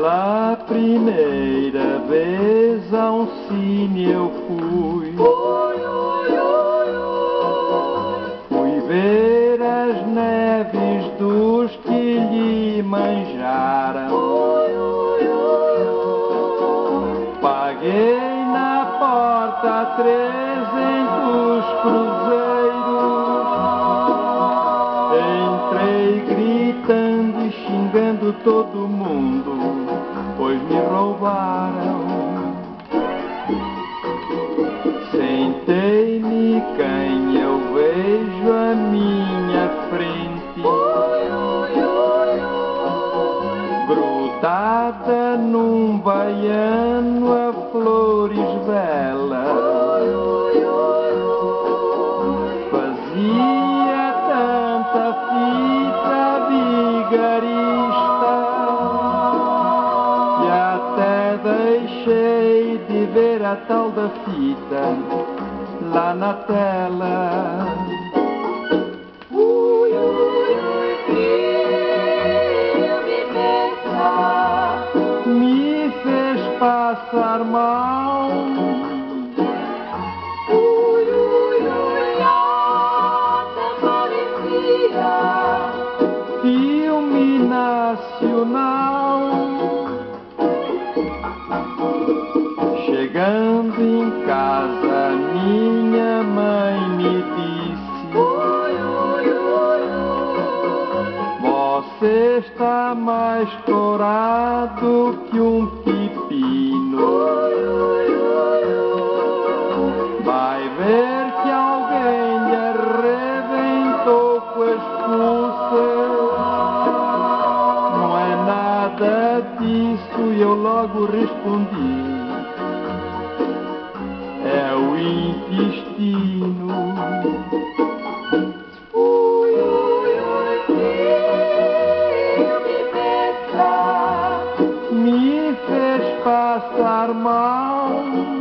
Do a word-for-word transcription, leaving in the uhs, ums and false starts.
Pela primeira vez a um cine eu fui. Fui ver as neves dos que lhe manjaram. Paguei na porta trezentos cruzeiros. Entrei gritando e xingando todo mundo, pois me roubaram. Sentei-me quem eu vejo à minha frente, grudada num baiano a flores belas. Fazia tanta fita vigarista e até deixei de ver a tal da fita lá na tela. Ui, ui, ui, filme dessa Me fez passar mal. Ui, ui, ui, até parecia Filme nacional. Chegando em casa, minha mãe me disse: Ui, ui, ui, você está mais corado que um pepino. Vai ver que alguém lhe arrebentou com as pulsas. Não é nada disso, e eu logo respondi: é o intestino. ui, ui, ui, filme dessa Me fez passar mal.